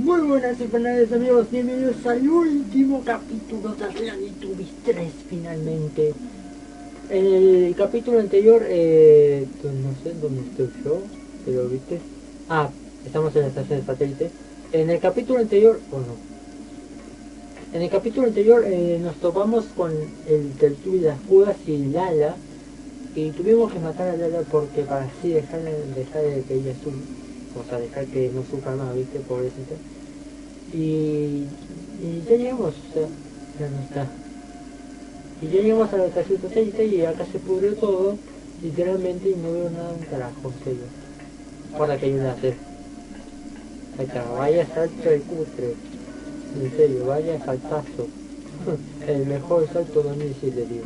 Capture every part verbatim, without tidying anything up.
Muy buenas y buenas amigos, bienvenidos al último capítulo de Teletubbies tres finalmente. En el capítulo anterior, eh, no sé dónde estoy yo, pero viste. Ah, estamos en la estación de satélite. En el capítulo anterior, o no. En el capítulo anterior eh, nos topamos con el Teletubbies de las Cuevas y Lala. Y tuvimos que matar a Lala porque para así dejar, dejar de que ella sufra. O sea, dejar que no sufra más, viste, pobrecita. Y, y ya llegamos, o sea, ya no está. Y ya llegamos a la estación satélite y acá se pudrió todo, literalmente, y no veo nada un carajo, en serio. Para que ayude a hacer. Ahí está, vaya salto de cutre. En serio, vaya saltazo. El mejor salto dos mil siete, tío.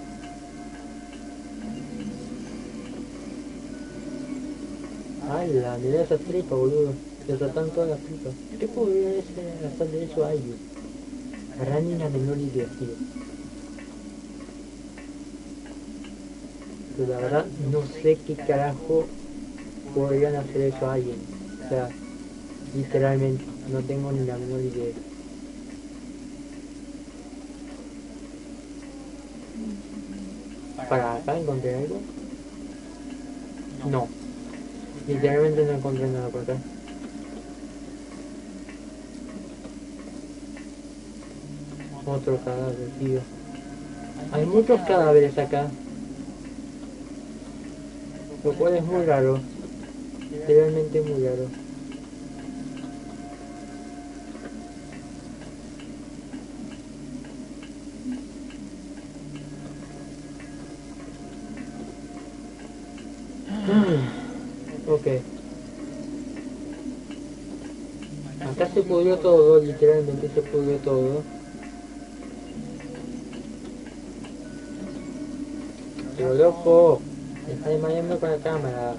¡Hala! Mirá esa tripa, boludo. Le tratan todas las tripas. ¿Qué podría hacerle eso a ellos? Hará ni la menor idea, tío. Pero la verdad no sé qué carajo podrían hacer eso a alguien. O sea, literalmente, no tengo ni la menor idea. ¿Para acá encontré algo? No. Literalmente no encontré nada por acá. Otro cadáver, tío. Hay muchos cadáveres acá. Lo cual es muy raro. Realmente muy raro. Ok. Acá se pudrió todo, literalmente se pudrió todo. Pero loco, me está desmayando con la cámara.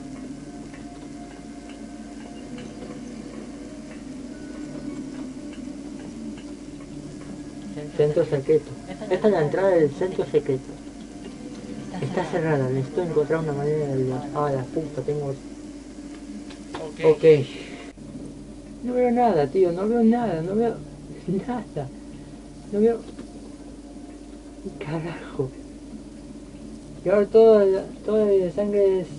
Centro secreto. Esta es la entrada del centro secreto. Está cerrada, necesito encontrar una manera de ayudar. Ah, la puta, tengo... Ok. No veo nada, tío, no veo nada, no veo nada. No veo... Carajo. Y ahora toda la, toda la sangre es...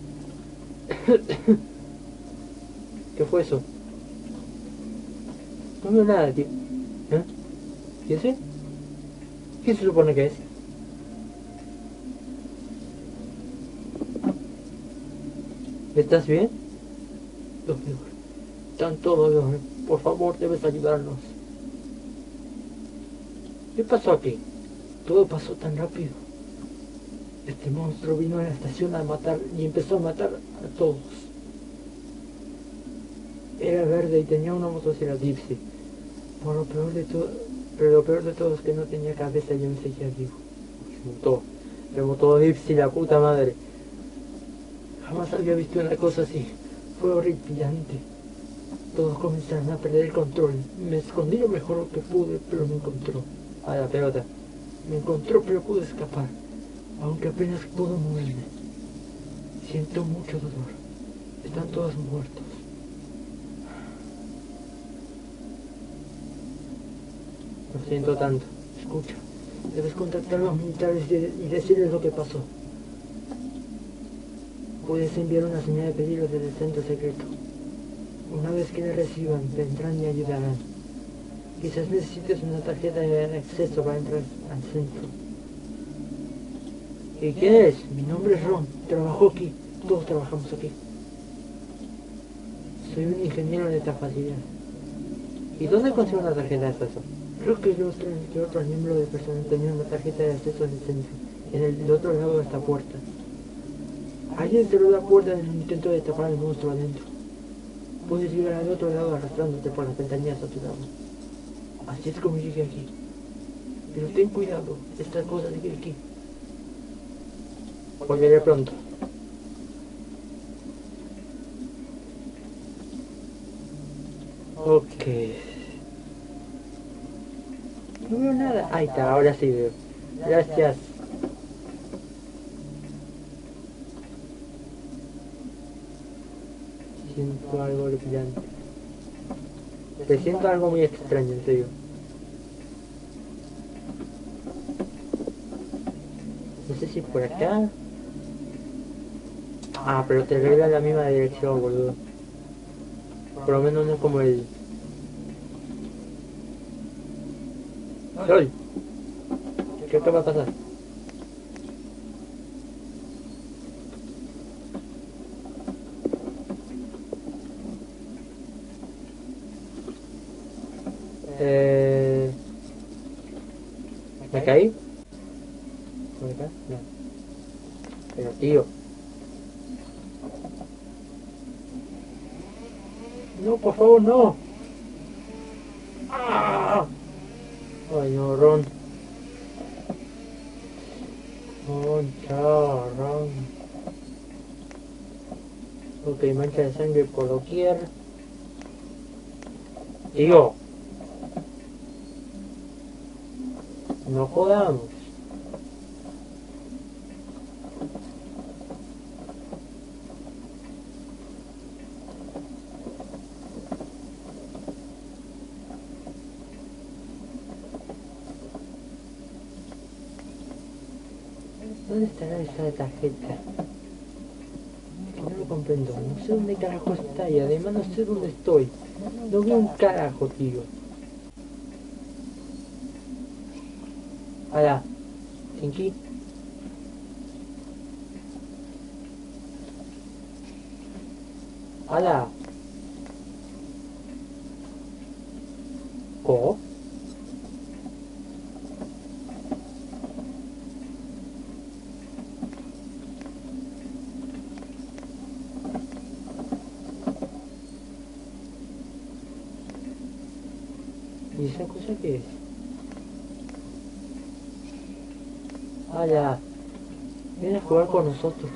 ¿Qué fue eso? No veo nada, tío. ¿Eh? ¿Y ese? ¿Qué se supone que es? ¿Estás bien? Doctor, están todos bien. Por favor, debes ayudarnos. ¿Qué pasó aquí? Todo pasó tan rápido. Este monstruo vino a la estación a matar y empezó a matar a todos. Era verde y tenía una motosierra Dipsy. Por lo peor de todo, pero lo peor de todo es que no tenía cabeza y aún seguía vivo. Rebotó, rebotó Dipsy, la puta madre. Jamás había visto una cosa así. Fue horripilante. Todos comenzaron a perder el control. Me escondí lo mejor que pude, pero me encontró. A la pelota. Me encontró, pero pude escapar. Aunque apenas puedo moverme. Siento mucho dolor. Están todos muertos. Lo siento tanto. Escucha. Debes contactar a los militares y decirles lo que pasó. Puedes enviar una señal de peligro desde el centro secreto. Una vez que la reciban, vendrán y ayudarán. Quizás necesites una tarjeta de acceso para entrar al centro. ¿Y quién eres? Mi nombre es Ron. Trabajo aquí. Todos trabajamos aquí. Soy un ingeniero de esta facilidad. ¿Y dónde consigo una tarjeta de acceso? Creo que yo otro, que otro miembro del personal tenía una tarjeta de acceso del centro, en el del otro lado de esta puerta. Alguien cerró la puerta en el intento de tapar al monstruo adentro. Puedes llegar al otro lado arrastrándote por las ventanillas a tu lado. Así es como llegué aquí. Pero ten cuidado, esta cosa sigue aquí. Volveré pronto. Ok. No veo nada. Ahí está, ahora sí veo. Gracias. Siento algo brillante. Presiento algo muy extraño, en serio. No sé si es por acá. Ah, pero te revela la misma dirección, boludo. Por lo menos no es como el... ¡Sol! ¿Qué acaba de pasar? Eh... ¿Me caí? ¿Me caí? No. Pero tío... No, por favor, no. ¡Ah! Ay, no, Ron. Concha, Ron. Ok, mancha de sangre por doquier. Tío. No jodamos. ¿Dónde estará esa tarjeta? Que no lo comprendo. No sé dónde carajo está y además no sé dónde estoy. No veo un carajo, tío. Hola. Shinki. Hola. ¿Cómo? ¿Y esa cosa qué es? Hola. Viene a jugar con nosotros.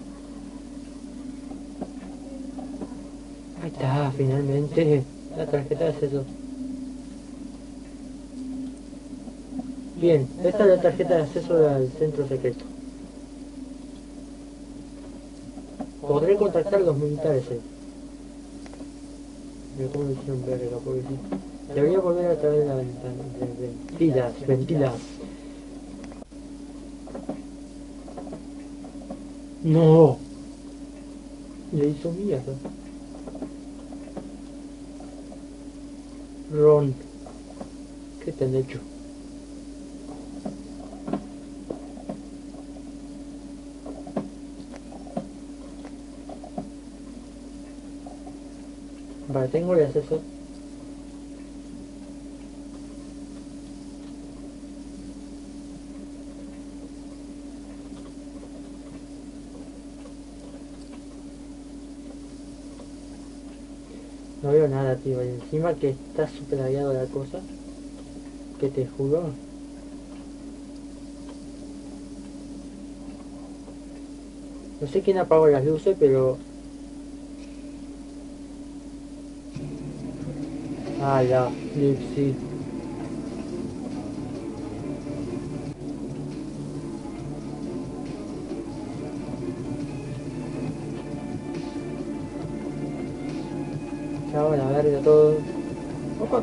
Ahí está, finalmente. La tarjeta de acceso. Bien, esta es la tarjeta de acceso al centro secreto. Podré contactar a los militares, eh. Mira cómo lo hicieron verga, porque sí. Debería volver a través de la ventana. Ventilas, ventilas. No. Le hizo mierda. Ron. ¿Qué te han hecho? Vale, tengo el acceso. No veo nada, tío. Y encima que está súper lagueado la cosa. Que te juro. No sé quién apagó las luces, pero... Ah, ya. Sí. Chao, la verga, todo. Opa.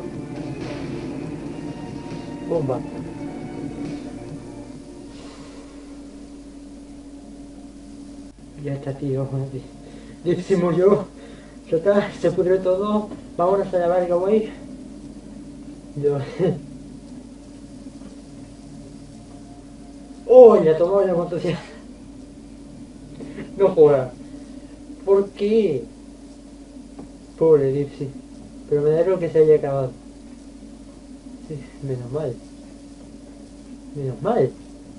Bomba. Ya está, tío. Dip se murió. Ya está, se pudrió todo. Vámonos a la verga, güey. Yo... ¡Oh! Ya tomó la motosierra. No joda. ¿Por qué? Pobre Dipsy. Pero me da algo que se haya acabado. Sí, menos mal. Menos mal.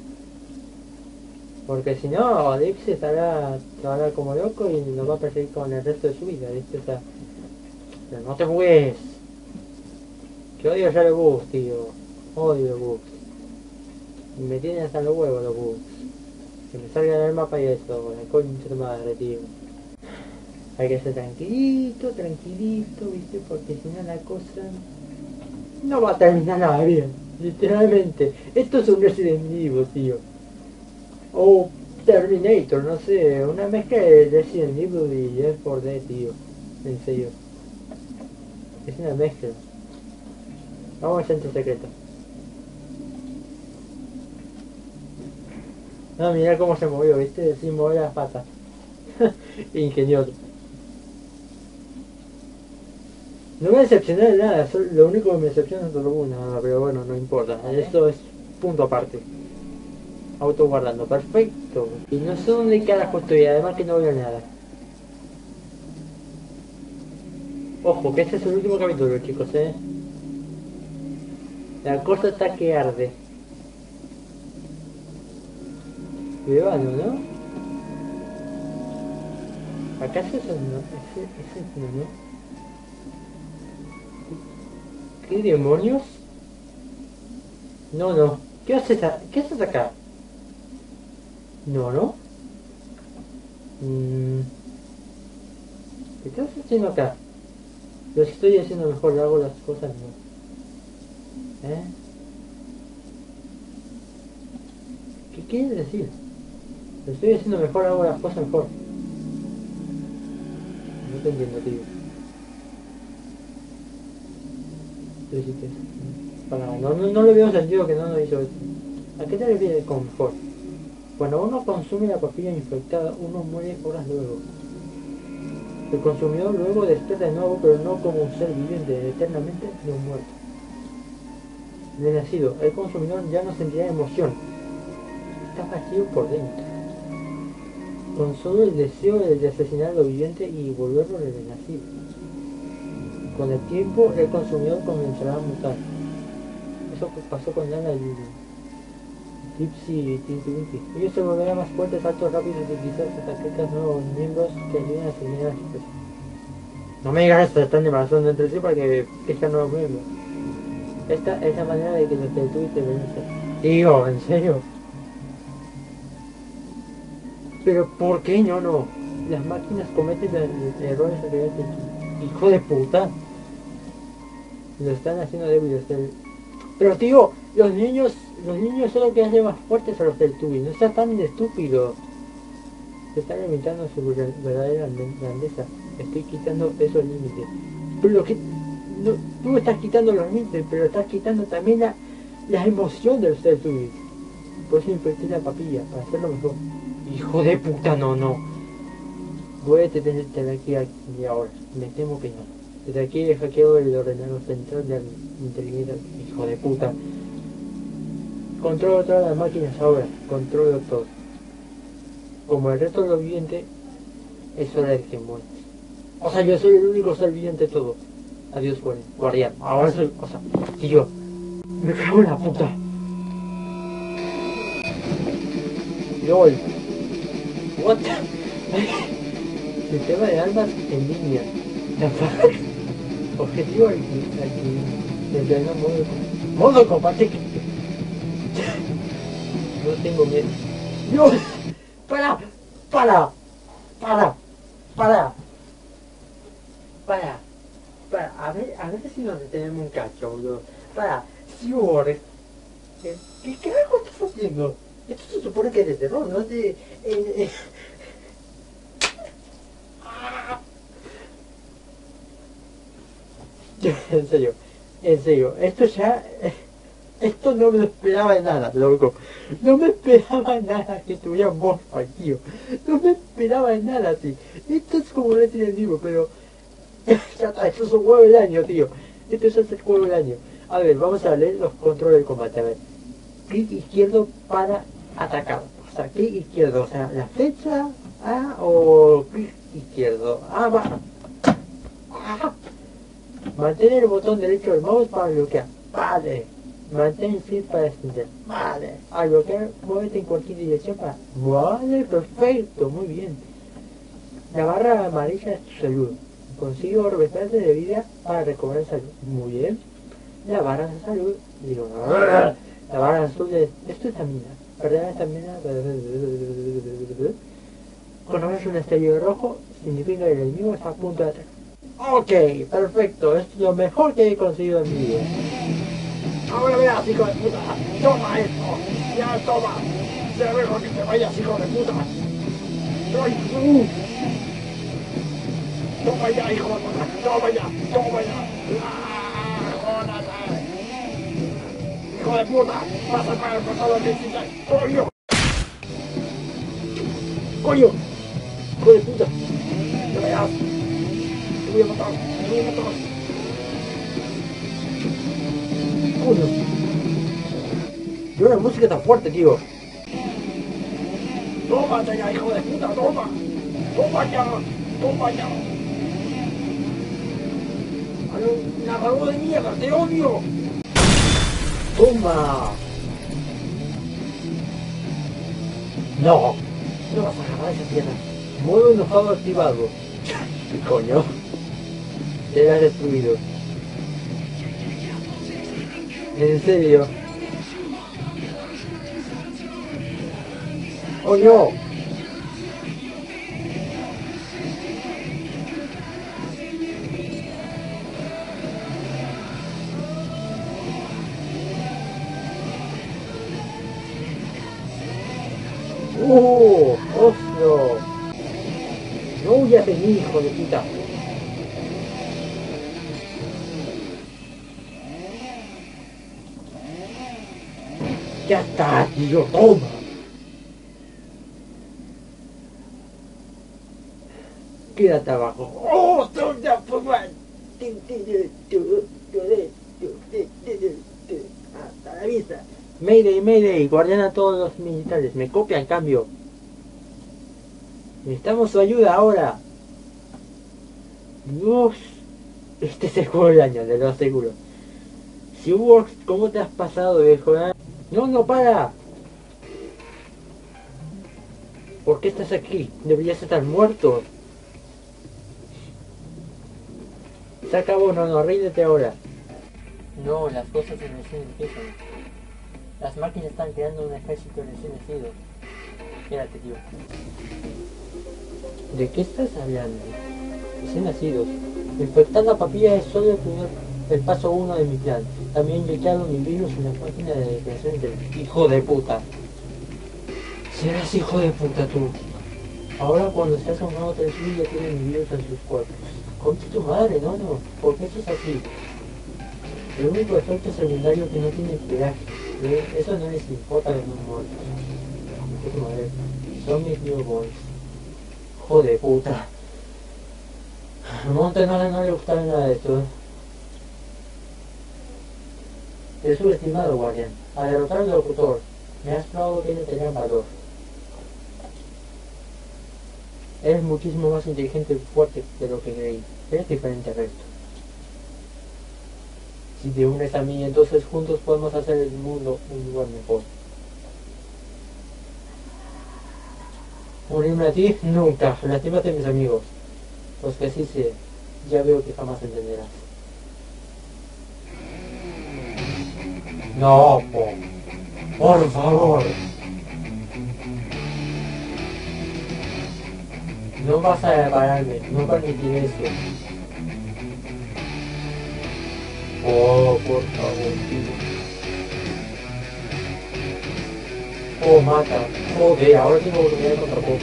Porque si no, Dipsy estará, estará como loco y nos va a perseguir con el resto de su vida, ¿viste? O sea, pero no te bugues. Que odio ya los bugs, tío. Odio los bugs. Y me tienen hasta los huevos los bugs. Que me salgan del mapa y eso, la concha de madre, tío. Hay que ser tranquilito, tranquilito, ¿viste? Porque si no la cosa no va a terminar nada bien. Literalmente. Esto es un Resident Evil, tío. O Terminator, no sé. Una mezcla de Resident Evil y Left four Dead, tío. En serio. Es una mezcla. Vamos al centro secreto. No, mira cómo se movió, ¿viste? Sí, movió las patas. Ingenioso. No me decepcioné de nada, solo- lo único que me decepciona es solo una, pero bueno, no importa. Esto es punto aparte. Auto guardando, perfecto. Y no sé dónde carajo estoy, además que no veo nada. Ojo, que este es el último capítulo, chicos, eh. La cosa está que arde. Cuidado, ¿no? ¿Acaso eso no? Ese, ese no, ¿no? ¿Qué demonios? No, no. ¿Qué haces, a- ¿Qué haces acá? No, ¿no? Mm, ¿Qué estás haciendo acá? Lo estoy haciendo mejor, hago las cosas mejor. ¿Eh? ¿Qué quieres decir? Lo estoy haciendo mejor, hago las cosas mejor. No te entiendo, tío. Pero sí que es- Para, no, no, no le veo sentido que no lo hizo esto. ¿A qué te refieres con mejor? Cuando uno consume la papilla infectada, uno muere horas luego. El consumidor luego despierta de nuevo, pero no como un ser viviente, eternamente ni un muerto. Renacido, el consumidor ya no sentirá emoción. Está vacío por dentro. Con solo el deseo de asesinar a lo viviente y volverlo renacido. Con el tiempo, el consumidor comenzará a mutar. Eso pasó con Lana y Tipsy y Tinky Winky. Ellos se volverán más fuertes, altos, rápidos y quizás hasta crezcan nuevos miembros que ayuden a seguir a la especie. No me digas esto, están embarazando entre sí para que crezcan nuevos miembros. Esta es la manera de que los Teletubbies se vencen. Digo, ¿en serio? Pero ¿por qué no, no? Las máquinas cometen er- errores al crear Teletubbies. Hijo de puta. Lo están haciendo débiles. El... Pero tío, los niños, los niños son lo que hacen más fuertes a los Teletubbies. No está tan estúpido. Se está limitando su ver- verdadera grandeza. Estoy quitando esos límites. Pero lo que... No, tú estás quitando los límites, pero estás quitando también la, la emoción de los Teletubbies. Por eso invertí la papilla, para hacerlo mejor. Hijo de puta, no, no. Voy a detenerte aquí, aquí ahora. Me temo que no. Desde aquí he hackeado el ordenador central de inteligencia. Hijo de puta. Controlo todas las máquinas ahora. Controlo todo. Como el resto de los vivientes, es hora de que mueras. O sea, yo soy el único ser viviente de todo. Adiós, guardián. Ahora soy... O sea, tío. Me cago en la puta. LOL. What the... Sistema de armas en línea. The fuck? Objetivo aquí. Aquí. Desde el modo... Modo combate. No tengo miedo. ¡Dios! ¡Para! ¡Para! ¡Para! ¡Para! ¡Para! Para, a ver, a ver si nos detenemos un cacho, boludo. Para, si Ores, ¿qué, ¿qué carajo estás haciendo? Esto se supone que es de terror, no es de... Eh, eh. En serio, en serio, esto ya... Esto no me lo esperaba de nada, loco. No me esperaba de nada que tuviera un boss fight, tío. No me esperaba de nada, tío. Esto es como Resident Evil, pero... Ya está, esto es un juego del año, tío. Esto es el juego del año. A ver, vamos a leer los controles del combate. A ver, clic izquierdo para atacar. O sea, clic izquierdo, o sea, la flecha A o clic izquierdo. Ah, va. Ah. Mantén el botón derecho del mouse para bloquear. Vale. Mantén el shift para extender. Vale. Al bloquear, muévete en cualquier dirección para... Vale, perfecto, muy bien. La barra amarilla es tu salud. Consigo restante de vida para recobrar salud. Muy bien. La barra de salud. Digo, la barra azul de... Esto es estamina. Perder la estamina... Cuando ves un estallido rojo, significa que el enemigo está a punto de atacar. Ok, perfecto. Es lo mejor que he conseguido en mi vida. Ahora verás, hijo de puta. Toma esto. Ya, toma. Será mejor que te vayas, hijo de puta. Ay, uh. Toma ya, hijo de puta. Toma ya. Toma ya. ¡Hijo de puta! ¡Vas a pagar por todo lo que hiciste! ¡Coño! ¡Coño! ¡Hijo de puta! ¡No me das! ¡Te voy a matar! ¡Te voy a matar! ¡Coño! ¡Yo la música tan fuerte, tío! ¡Toma ya, hijo de puta! ¡Toma! ¡Toma ya! ¡Toma ya! ¡Narrador de mierda! ¡Te odio! ¡Toma! ¡No! No vas a agarrar esa tierra. Modo enojado activado. ¿Qué coño? Te has destruido. ¿En serio? ¡Oh no! ¡Uh! ¡Ostro! ¡No huyas de mí, hijo de puta! ¡Ya está, tío! ¡Toma! Quédate abajo. ¡Oh! ¡Hasta la vista! Mayday, Mayday, guardian a todos los militares. Me copian, cambio. Necesitamos su ayuda ahora. Dios. Este es el juego del año, te lo aseguro. Si Works, ¿cómo te has pasado, viejo? ¿Eh? No, no, para. ¿Por qué estás aquí? Deberías estar muerto. Se acabó, no, no, ríndete ahora. No, las cosas recién empiezan. Las máquinas están creando un ejército recién nacido. Espérate, tío. ¿De qué estás hablando? Recién nacidos. Infectar la papilla es solo el primer, el paso uno de mi plan. También he inyectado mi virus en la página de creación del... ¡Hijo de puta! Serás hijo de puta tú. Ahora cuando seas un nuevo tres mil ya tienen mi virus en sus cuerpos. Concha tu madre, no, no. ¿Por qué eso es así? El único efecto secundario que no tiene peaje. Eso no les importa a los muertos. Madre, son mis newborns. Joder, puta. A Monte no, no le gustaba nada de esto. Te he subestimado, guardián. Al derrotar al locutor, me has probado que no tenía valor. Eres muchísimo más inteligente y fuerte de lo que creí. Eres diferente al resto. Si te unes a mí, entonces juntos podemos hacer el mundo un lugar mejor. ¿Unirme a ti? Nunca. Lastímate a mis amigos. Los que sí sé, ya veo que jamás entenderás. No, po. Por favor. No vas a pararme, no permitiré eso. Oh, por favor, tío. Oh, mata. Joder, ahora tengo oportunidad contra Pop.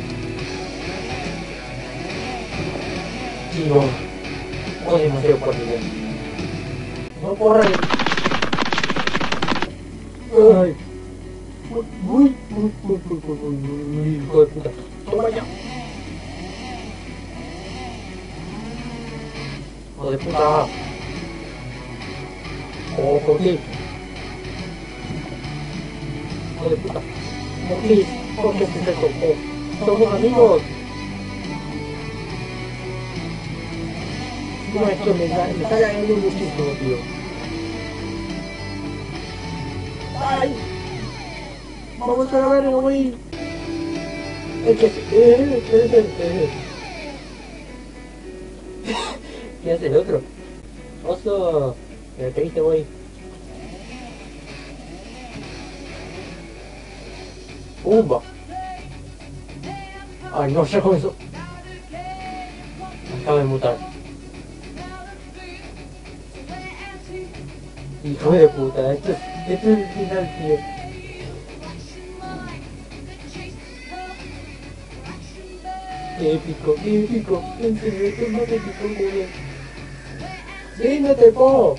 Tío. Oh, demasiado fuerte ya. No corre. Ay. Uy, uy, uy, uy, uy, uy, hijo de puta. Toma ya. Hijo de puta. Oh, ¿por qué? Hijo de puta. ¿Por qué? ¿Por qué haces esto? Oh, somos amigos. No, esto me, da, me está ganando muchísimo, tío. ¡Ay! Vamos a la verga, güey. Es que... Eh, eh, eh. ¿Qué hace el otro? Oso... ¿Pero qué dice, güey? ¡Pumba! Ay, no, ya comenzó. Me acabo de mutar. Hijo de puta, esto es, esto es el final, tío. Qué épico, qué épico. En serio, esto es más épico, güey. ¡Ríndete, Po!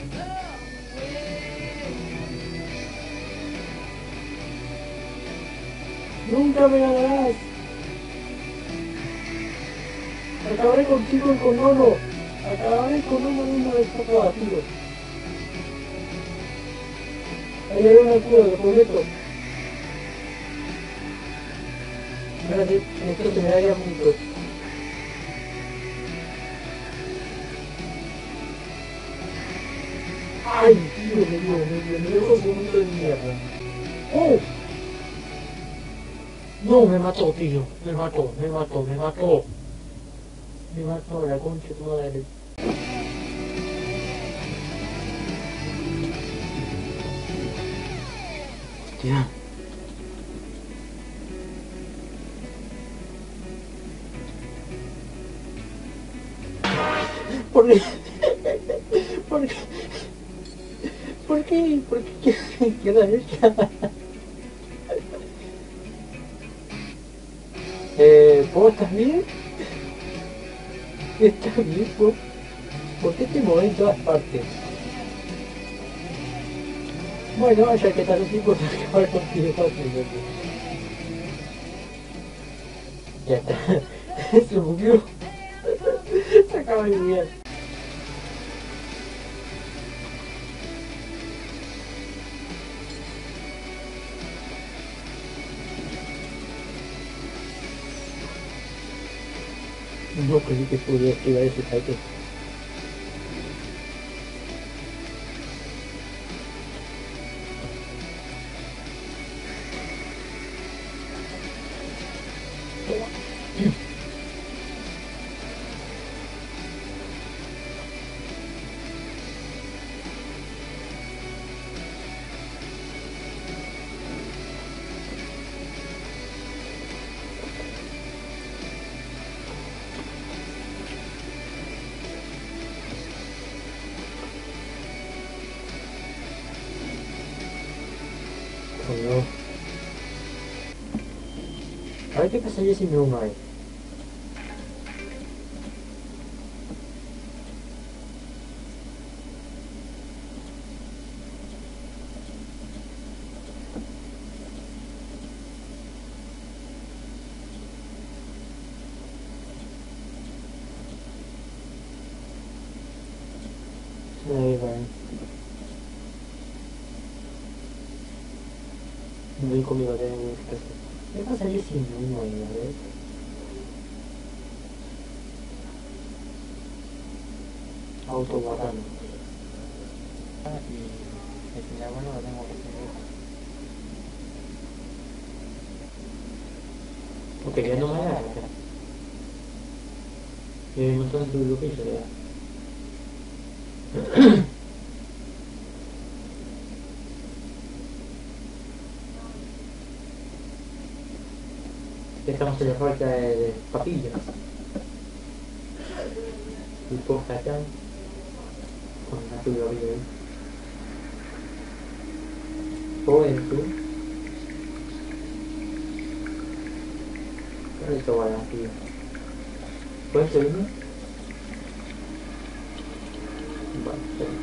¡Nunca me ganarás! Acabaré contigo y con Nono. Acabaré con Nono en una vez por todas, tío. Hallaré una cura, lo prometo. Espérate, necesito que me haya puntos. ¡Ay, tío! Me dio, me dio, me dio un momento de mierda. ¡Oh! No, me mató, tío. Me mató, me mató, me mató. Me mató la concha de tu madre. Hostia. ¿Por qué? ¿Por qué? ¿Por qué? ¿Por qué? ¿Qué la derecha? Eh, ¿vos estás bien? ¿Estás bien, vos? ¿Por qué te mueves en todas partes? Bueno, ya que estás así, pues acabar contigo fácil. Ya está. Se murió. Se acaba de muriar. No creí que pudiera esquivar ese ataque. Oh, no. A ver qué pasaría si me uno ahí. Ahí va. Voy conmigo de un escaso. ¿Qué pasaría si me uno ahí? A ver. Autoguardando. Y al final, bueno, lo tengo que hacer. Ok, ya no me da. Y hay un montón de lo que hice, ¿verdad? Estamos en la falta de papillas. Y posta acá. Con la tuya vida ahí. ¿Cómo eres tú? ¿Cuál es tu bala, tío? ¿Puedes subirme? Vale, espera.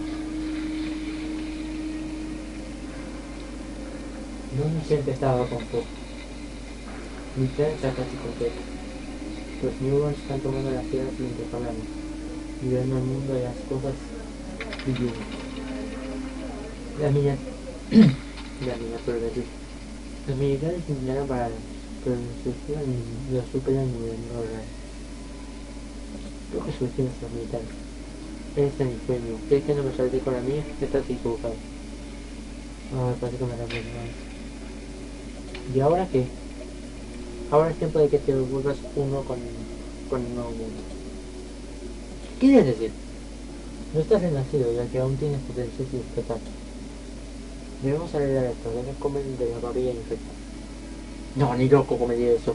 No siempre estaba con poco. Mi plan está casi completo. Los newborns están tomando las piedras mientras hablamos, viviendo el mundo de las cosas viviendo. La niña... la niña progresó. Los militares intentaron para pero los superan y no logran. Creo que subestimas a los militares. Este es mi sueño. ¿Crees que no me saldré con la mía? Estás equivocado. No, me parece que me la voy a... ¿Y ahora qué? Ahora es tiempo de que te vuelvas uno con, con el nuevo mundo. ¿Qué quieres decir? No estás renacido, ya que aún tienes potencial sin explotar. Debemos arreglar esto, debes comer de la babilla infecta. No, ni loco comería eso.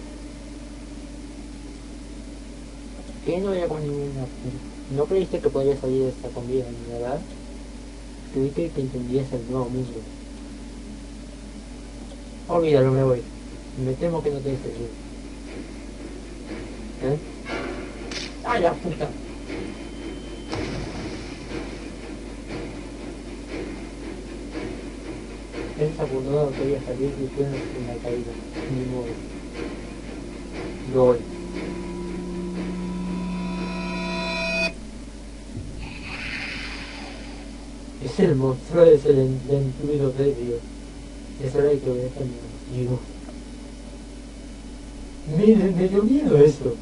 ¿Qué no voy a comer ninguna? ¿No creíste que podría salir de esta comida, verdad? Creí que, que entendías el nuevo mundo. Olvídalo, me voy. Me temo que no te dices bien. ¿Eh? ¡Ay, la puta! defensa por no quería salir y fue en la caída. Ni modo. LOL. Es el monstruo, es el intruido serio. Es hora de que voy a estar miedo. Miren, me dio miedo esto.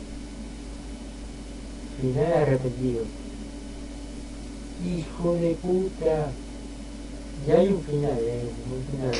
Final arrepentido. Hijo de puta. Ya hay un final, eh, un final.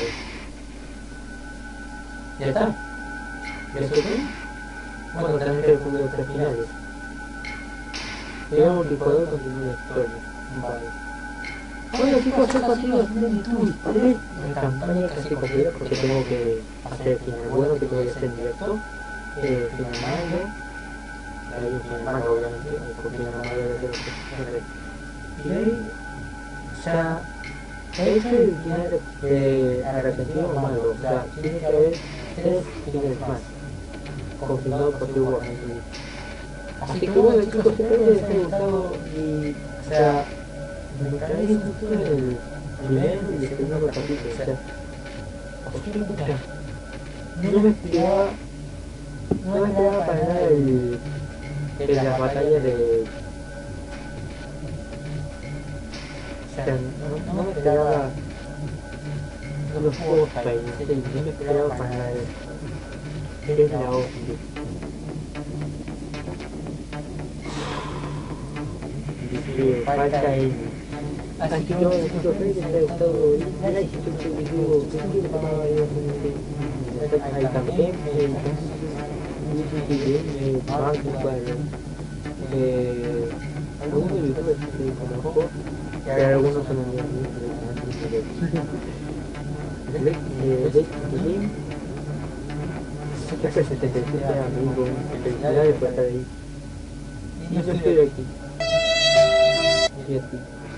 ¿Ya está? ¿Ya estoy bien? Bueno, también te pongo tres finales. Digamos que el jugador continúa la historia. Vale. Bueno chicos, esto ha sido Twitch tres de campaña casi completa porque tengo que hacer el final bueno que voy a hacer en directo. Eh, final malo. Hay un final malo obviamente, hay un final malo de los y ahí, o sea, este es el final eh, arrepentido o malo, o sea, tiene que haber tres finales más, confirmado por tu voz. Así que bueno chicos, espero que les haya gustado y, o sea, me caí justo en el primero y el segundo capítulo, o sea, hostia puta, no me esperaba, no me esperaba para nada el, el la batalla de... O sea, no, no me esperaba los juegos para iniciar, no me esperaba para nada el, es la hostia. Dice, falta el... Así que bueno chicos, espero que les haya gustado el like, este video, que tomaba ahí también, me banco para algunos youtubers que conozco, y algunos son amigos de Steam, F setenta y siete amigos, felicidades por estar ahí, y yo estoy aquí, y aquí.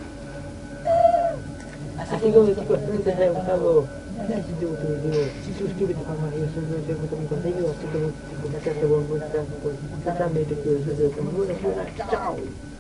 Así que bueno chicos, espero que les haya gustado. Dale si te gustó el video, suscríbete para más videos, no te gusta mi contenido, así que gracias por vuestra, por tratarme de que yo soy de chao.